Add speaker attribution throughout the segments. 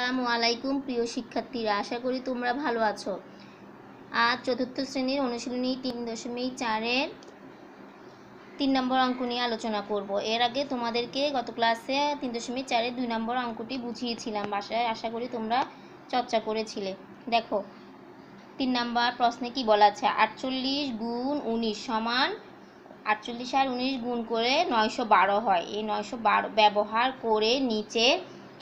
Speaker 1: আসসালামু আলাইকুম প্রিয় শিক্ষার্থীরা, আশা করি তোমরা ভালো আছো। আজ চতুর্থ শ্রেণীর অনুশীলনী 3.4-এর 3 নম্বর অঙ্ক নিয়ে আলোচনা করব। এর আগে তোমাদেরকে গত ক্লাসে 3.4-এর 2 নম্বর অঙ্কটি বুঝিয়েছিলাম বাসায়। আশা করি তোমরা চর্চা করেছিলে। দেখো 3 নম্বর প্রশ্নে কি বলা আছে, 48 গুণ 19 সমান 48 আর 19 গুণ করে 912 হয়। এই 912 ব্যবহার করে নিচের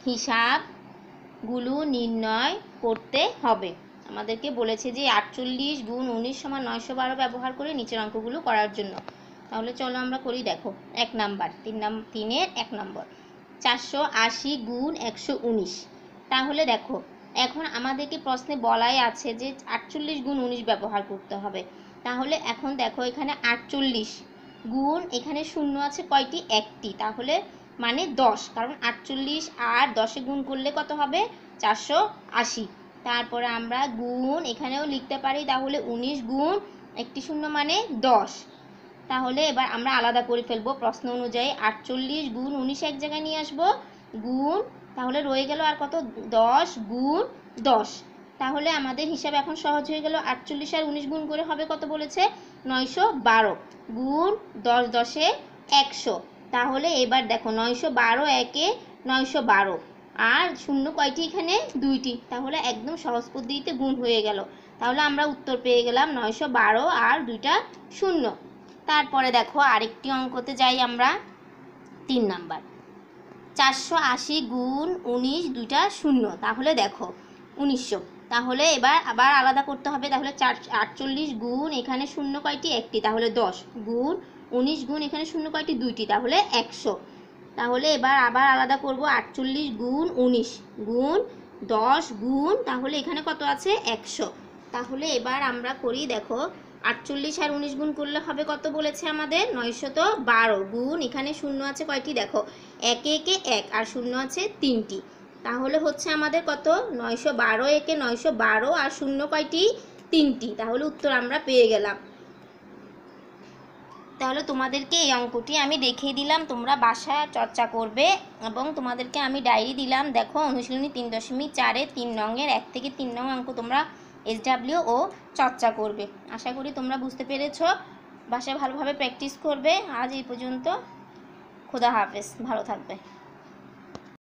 Speaker 1: হিসাবগুলো নির্ণয় করতে হবে। আমাদেরকে বলেছে যে 48 গুণ 19 সমান 912 ব্যবহার করে নিচের অঙ্কগুলো করার জন্য। তাহলে চলো আমরা করি। দেখো 1 নাম্বার 3-এর 1 নম্বর 480 গুণ 119। তাহলে দেখো এখন আমাদেরকে প্রশ্নে বলাই আছে যে 48 গুণ 19 ব্যবহার করতে হবে। তাহলে এখন দেখো এখানে 48 গুণ, এখানে শূন্য আছে কয়টি? একটি। তাহলে মানে 10, কারণ 48 আর 10-এ গুণ করলে কত হবে? 480। তারপরে আমরা গুণ এখানেও লিখতে পারি, তাহলে 19 গুণ একটি শূন্য মানে 10। তাহলে এবার আমরা আলাদা করে ফেলবো প্রশ্ন অনুযায়ী। 48 গুণ 19 এক জায়গায় নিয়ে আসবো, গুণ, তাহলে রয়ে গেল আর কত? 10 গুণ 10। তাহলে আমাদের হিসাব এখন সহজ হয়ে গেল। 48 আর 19 গুণ করে হবে কত বলেছে? 912 গুণ 10 10-এ 100। তাহলে এবার দেখো 912 একে 912 আর শূন্য কয়টি? এখানে দুইটি। তাহলে একদম সহজ পদ্ধতিতে গুণ হয়ে গেল। তাহলে আমরা উত্তর পেয়ে গেলাম 912 আর দুইটা শূন্য। তারপরে দেখো আরেকটি অঙ্কতে যাই আমরা। 3 নাম্বার 480 গুণ 19 দুইটা শূন্য। তাহলে দেখো 1900। তাহলে এবার আবার আলাদা করতে হবে। তাহলে 48 গুণ এখানে শূন্য কয়টি? একটি। তাহলে 10 গুণ 19 গুণ এখানে শূন্য কয়টি? দুইটি। তাহলে 100। তাহলে এবার আবার আলাদা করব। 48 গুণ 19 গুণ 10 গুণ, তাহলে এখানে কত আছে? 100। তাহলে এবার আমরা করি। দেখো 48 আর 19 গুণ করলে হবে কত বলেছে আমাদের? 912 গুণ এখানে শূন্য আছে কয়টি? দেখো 1 একে 1 আর শূন্য আছে 3টি। তাহলে হচ্ছে আমাদের কত? 912 একে 912 আর শূন্য কয়টি? 3টি। তাহলে উত্তর আমরা পেয়ে গেলাম। তাহলে তোমাদেরকে এই অঙ্কটি আমি দেখিয়ে দিলাম, তোমরা বাসায় চর্চা করবে এবং তোমাদেরকে আমি ডায়েরি দিলাম। দেখো অনুশীলনী 3.4-এর 3 নংয়ের 1 থেকে 3 নং অঙ্ক তোমরা SW ও চর্চা করবে। আশা করি তোমরা বুঝতে পেরেছো। বাসায় ভালোভাবে প্র্যাকটিস করবে। আজ এই পর্যন্ত। খোদা হাফেজ, ভালো থাকবে।